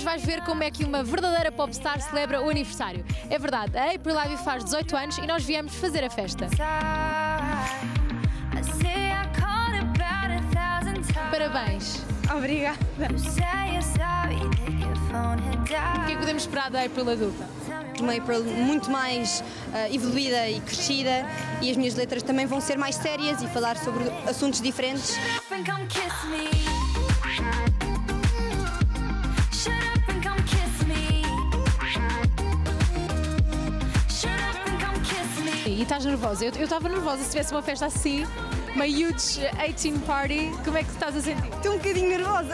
vais ver como é que uma verdadeira popstar celebra o aniversário. É verdade, a April Ivy faz 18 anos e nós viemos fazer a festa. Parabéns. Obrigada. O que é que podemos esperar da April adulta? Uma April muito mais evoluída e crescida, e as minhas letras também vão ser mais sérias e falar sobre assuntos diferentes. E estás nervosa? Eu estava nervosa se tivesse uma festa assim, uma huge 18 party. Como é que te estás a sentir? Estou um bocadinho nervosa.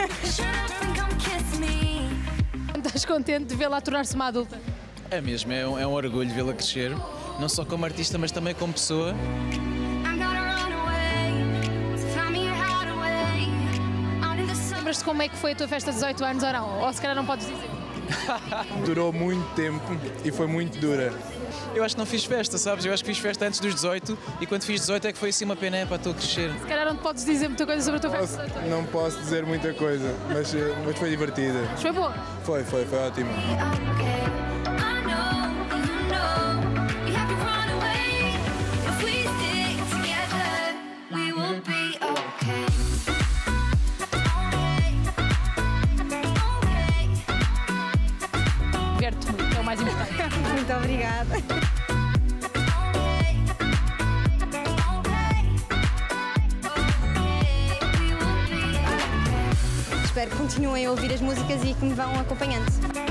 Estás contente de vê-la tornar-se uma adulta? É mesmo, é um orgulho vê-la crescer, não só como artista, mas também como pessoa. Lembras-te como é que foi a tua festa de 18 anos ou não? Ou se calhar não podes dizer? Durou muito tempo e foi muito dura. Eu acho que não fiz festa, sabes? Eu acho que fiz festa antes dos 18 e quando fiz 18 é que foi assim uma pena para estou a crescer. Se calhar não te podes dizer muita coisa sobre a tua festa de 18 anos. Não posso dizer muita coisa, mas foi divertida. Mas foi boa. Foi ótimo. Diverte-te muito, é o mais importante. Muito obrigada. Espero que continuem a ouvir as músicas e que me vão acompanhando.